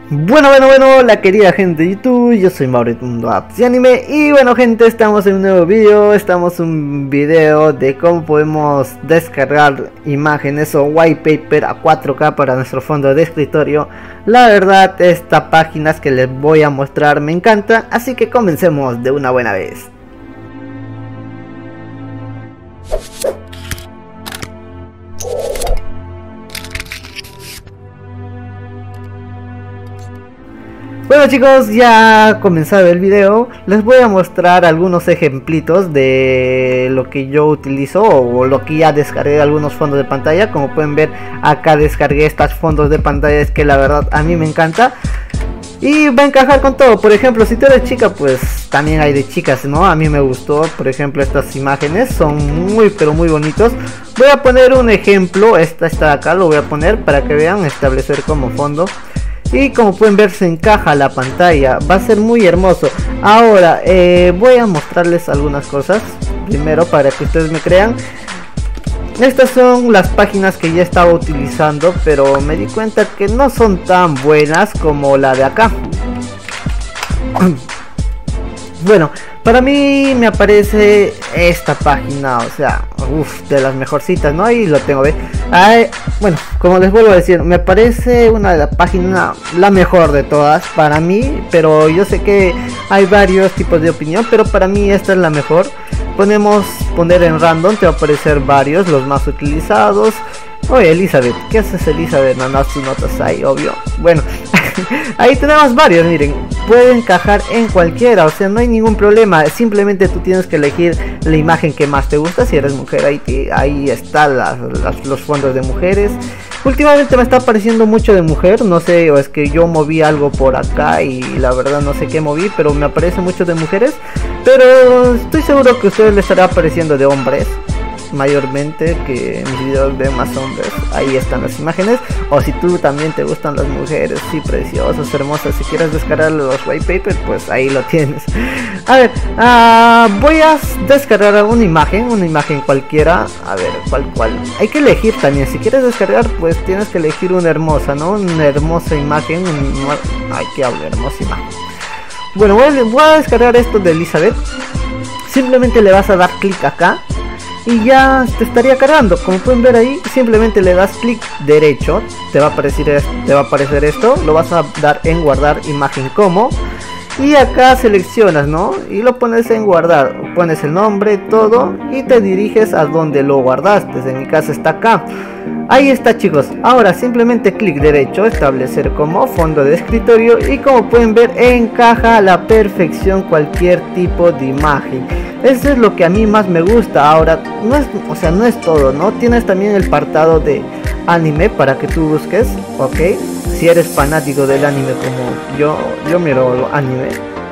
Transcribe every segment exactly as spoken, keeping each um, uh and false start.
Bueno, bueno, bueno, la querida gente de YouTube, yo soy Mauricio Mundo Apps y Anime. Y bueno gente, estamos en un nuevo video, estamos en un video de cómo podemos descargar imágenes o wallpaper a cuatro K para nuestro fondo de escritorio. La verdad, esta página que les voy a mostrar me encanta, así que comencemos de una buena vez. Bueno chicos, ya ha comenzado el video. Les voy a mostrar algunos ejemplitos de lo que yo utilizo o lo que ya descargué, algunos fondos de pantalla. Como pueden ver, acá descargué estos fondos de pantalla, es que la verdad a mí me encanta y va a encajar con todo. Por ejemplo, si tú eres chica, pues también hay de chicas, ¿no? A mí me gustó, por ejemplo, estas imágenes son muy pero muy bonitos. Voy a poner un ejemplo, esta está de acá, lo voy a poner para que vean, establecer como fondo. Y como pueden ver, se encaja la pantalla, va a ser muy hermoso. Ahora eh, voy a mostrarles algunas cosas primero para que ustedes me crean. Estas son las páginas que ya estaba utilizando, pero me di cuenta que no son tan buenas como la de acá. Bueno, para mí me aparece esta página, o sea, uff, de las mejorcitas, ¿no? Ahí lo tengo, ¿ve? Ay, bueno, como les vuelvo a decir, me parece una de las páginas, la mejor de todas para mí, pero yo sé que hay varios tipos de opinión, pero para mí esta es la mejor. Podemos poner en random, te va a aparecer varios, los más utilizados. Oye, Elizabeth, ¿qué haces, Elizabeth? Mandas tus notas ahí, obvio. Bueno, ahí tenemos varios, miren, puede encajar en cualquiera, o sea, no hay ningún problema. Simplemente tú tienes que elegir la imagen que más te gusta. Si eres mujer, ahí, te, ahí están las, las, los fondos de mujeres. Últimamente me está apareciendo mucho de mujer, no sé, o es que yo moví algo por acá y la verdad no sé qué moví, pero me aparece mucho de mujeres. Pero estoy seguro que a ustedes les estará apareciendo de hombres mayormente, que en mis videos ven más hombres. Ahí están las imágenes. O si tú también te gustan las mujeres, sí, preciosas, hermosas, si quieres descargar los wallpapers, pues ahí lo tienes. A ver, uh, voy a descargar una imagen, una imagen cualquiera. A ver, cuál, cuál. Hay que elegir también, si quieres descargar, pues tienes que elegir una hermosa, ¿no? Una hermosa imagen. Un... Ay, que hablo, hermosa imagen. Bueno, voy a, voy a descargar esto de Elizabeth. Simplemente le vas a dar clic acá y ya te estaría cargando. Como pueden ver ahí, simplemente le das clic derecho, te va a aparecer, te va a aparecer esto, lo vas a dar en guardar imagen como, y acá seleccionas, ¿no? Y lo pones en guardar, pones el nombre, todo, y te diriges a donde lo guardaste. En mi caso está acá. Ahí está chicos. Ahora simplemente clic derecho, establecer como fondo de escritorio, y como pueden ver, encaja a la perfección cualquier tipo de imagen. Eso es lo que a mí más me gusta. Ahora no es, o sea, no es todo, ¿no? Tienes también el apartado de anime para que tú busques, ok. Si eres fanático del anime como yo, yo miro anime.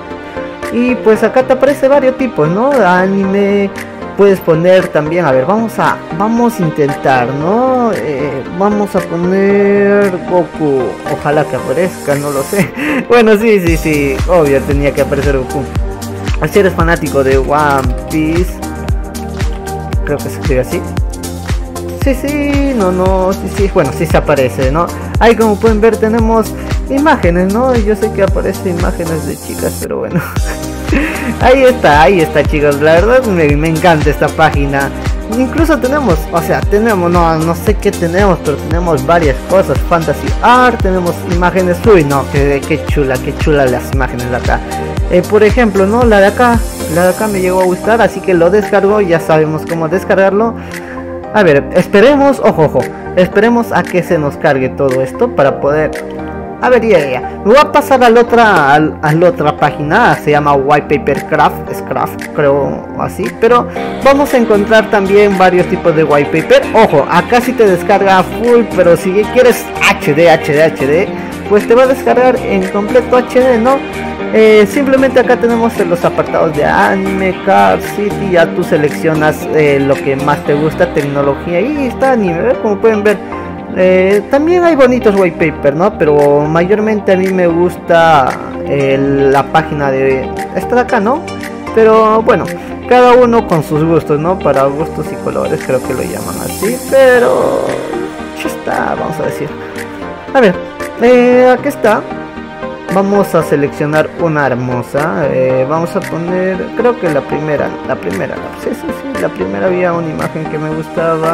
Y pues acá te aparece varios tipos, ¿no? Anime. Puedes poner también, a ver, vamos a vamos a intentar, ¿no? Eh, vamos a poner Goku. Ojalá que aparezca, no lo sé. Bueno, sí, sí, sí, obvio, tenía que aparecer Goku. Si eres fanático de One Piece, creo que se escribe así. Sí, sí, no, no, sí, sí, bueno, sí se aparece, ¿no? Ahí como pueden ver tenemos imágenes, ¿no? Yo sé que aparecen imágenes de chicas, pero bueno. Ahí está, ahí está chicos, la verdad me, me encanta esta página. Incluso tenemos, o sea, tenemos, no, no sé qué tenemos, pero tenemos varias cosas. Fantasy Art, tenemos imágenes, uy no, que, que chula, que chula las imágenes de acá. eh, Por ejemplo, no, la de acá, la de acá me llegó a gustar, así que lo descargo, ya sabemos cómo descargarlo. A ver, esperemos, ojo, ojo, esperemos a que se nos cargue todo esto para poder... A ver, ya, ya, me voy a pasar a la otra, a, a la otra página, se llama Wallpaper Craft, es Craft, creo así, pero vamos a encontrar también varios tipos de wallpaper. Ojo, acá sí te descarga full, pero si quieres H D, H D, H D, pues te va a descargar en completo H D, ¿no? Eh, simplemente acá tenemos los apartados de anime, car, city, ya tú seleccionas eh, lo que más te gusta, tecnología, y está anime, como pueden ver. Eh, también hay bonitos wallpaper, ¿no? Pero mayormente a mí me gusta eh, la página de esta de acá, ¿no? Pero bueno, cada uno con sus gustos, ¿no? Para gustos y colores, creo que lo llaman así. Pero ya está, vamos a decir. A ver, eh, aquí está. Vamos a seleccionar una hermosa. Eh, vamos a poner, creo que la primera, la primera, sí, sí, sí, la primera había una imagen que me gustaba.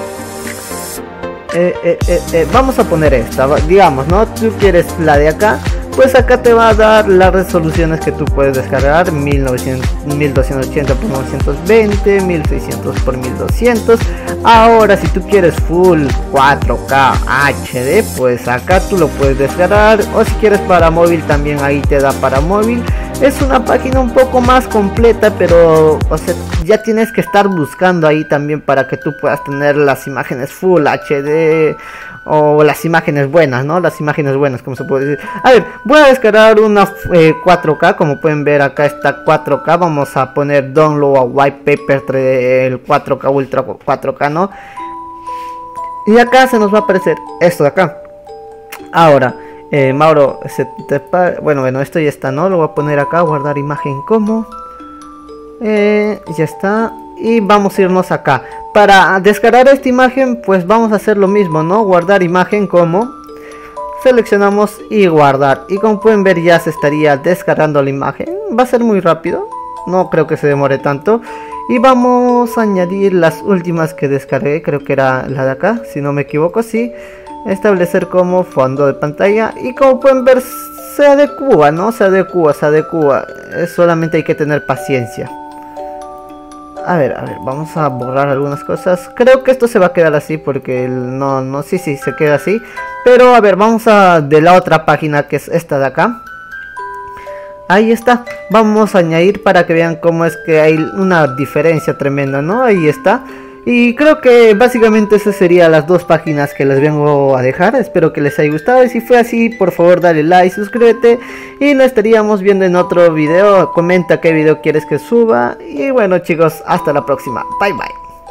Eh, eh, eh, eh, vamos a poner esta, digamos, ¿no? Tú quieres la de acá, pues acá te va a dar las resoluciones que tú puedes descargar: mil novecientos, mil doscientos ochenta por novecientos veinte, mil seiscientos por mil doscientos. Ahora si tú quieres full cuatro K H D, pues acá tú lo puedes descargar, o si quieres para móvil también ahí te da para móvil. Es una página un poco más completa, pero o sea, ya tienes que estar buscando ahí también para que tú puedas tener las imágenes full H D o las imágenes buenas, ¿no? Las imágenes buenas, como se puede decir. A ver, voy a descargar una eh, cuatro K, como pueden ver acá está cuatro K. Vamos a poner download a white paper del cuatro K ultra cuatro K, ¿no? Y acá se nos va a aparecer esto de acá. Ahora, eh, Mauro, se te bueno, bueno, esto ya está, ¿no? Lo voy a poner acá, guardar imagen como. Eh, ya está. Y vamos a irnos acá. Para descargar esta imagen, pues vamos a hacer lo mismo, ¿no? Guardar imagen como. Seleccionamos y guardar. Y como pueden ver, ya se estaría descargando la imagen. Va a ser muy rápido. No creo que se demore tanto. Y vamos a añadir las últimas que descargué. Creo que era la de acá, si no me equivoco, sí. Establecer como fondo de pantalla. Y como pueden ver, se adecua, ¿no? Se adecua, se adecua. Es solamente hay que tener paciencia. A ver, a ver, vamos a borrar algunas cosas. Creo que esto se va a quedar así porque el, no, no, sí, sí, se queda así. Pero a ver, vamos a de la otra página que es esta de acá. Ahí está, vamos a añadir para que vean cómo es que hay una diferencia tremenda, ¿no? Ahí está. Y creo que básicamente esas serían las dos páginas que les vengo a dejar. Espero que les haya gustado. Y si fue así, por favor dale like, suscríbete. Y nos estaríamos viendo en otro video. Comenta qué video quieres que suba. Y bueno chicos, hasta la próxima. Bye bye.